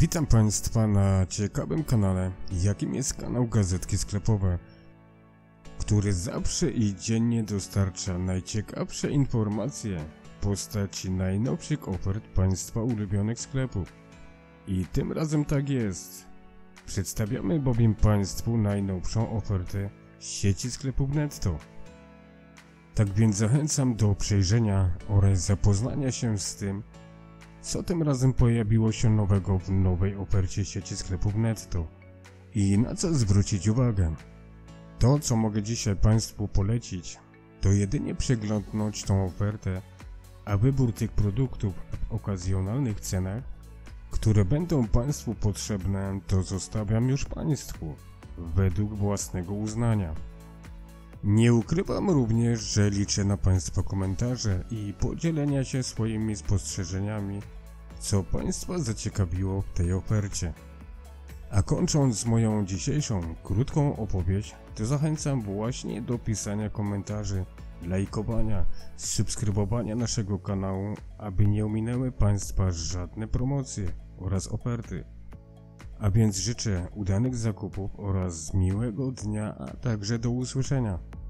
Witam Państwa na ciekawym kanale, jakim jest kanał Gazetki Sklepowe, który zawsze i dziennie dostarcza najciekawsze informacje w postaci najnowszych ofert Państwa ulubionych sklepów. I tym razem tak jest. Przedstawiamy bowiem Państwu najnowszą ofertę sieci sklepów Netto. Tak więc zachęcam do przejrzenia oraz zapoznania się z tym, co tym razem pojawiło się nowego w nowej ofercie sieci sklepów Netto i na co zwrócić uwagę. To, co mogę dzisiaj Państwu polecić, to jedynie przeglądnąć tą ofertę, a wybór tych produktów w okazjonalnych cenach, które będą Państwu potrzebne, to zostawiam już Państwu według własnego uznania. Nie ukrywam również, że liczę na Państwa komentarze i podzielenia się swoimi spostrzeżeniami, co Państwa zaciekawiło w tej ofercie. A kończąc moją dzisiejszą krótką opowieść, to zachęcam właśnie do pisania komentarzy, lajkowania, subskrybowania naszego kanału, aby nie ominęły Państwa żadne promocje oraz oferty. A więc życzę udanych zakupów oraz miłego dnia, a także do usłyszenia.